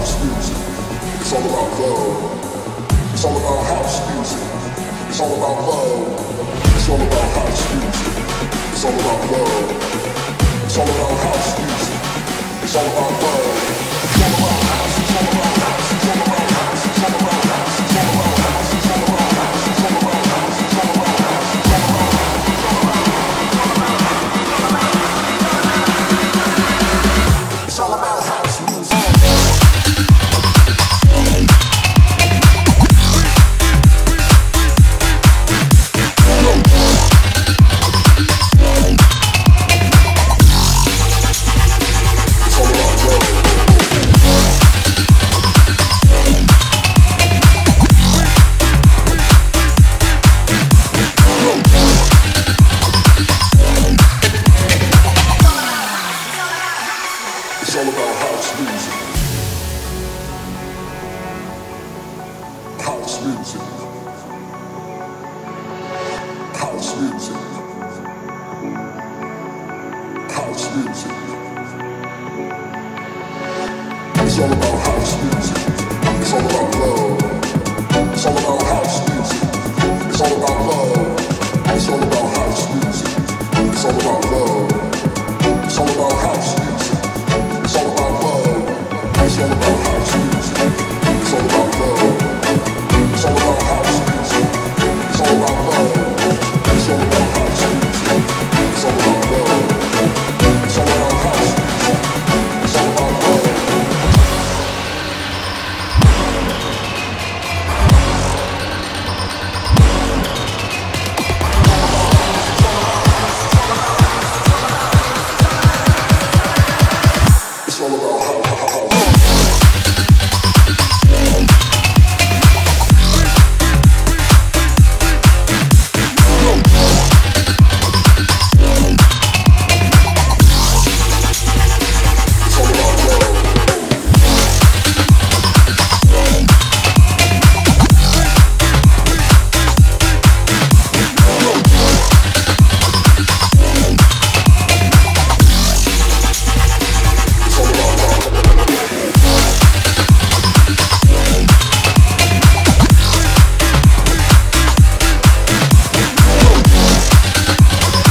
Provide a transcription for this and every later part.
house music. It's all about love. It's all about house music. It's all about love. It's all about house music. It's all about love. It's all about house music. It's all about love. It's all about house. It's all about house. It's all about house. It's all about house. It's all about house. It's all about house. It's all about house. It's all about house. It's all about house. It's all about house music. It's all about house music. House music. House music. House music. It's all about house music. It's all about love. It's all about house music. It's all about love. It's all about house music. It's all about love. It's all about house music. It's all about love. It's all about house music. It's all about love. It's all about house music. It's all about love. It's all about house music. It's all about love. It's all about house music. It's all about love. It's all about house.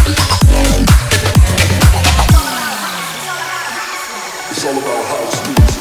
It's all about house music.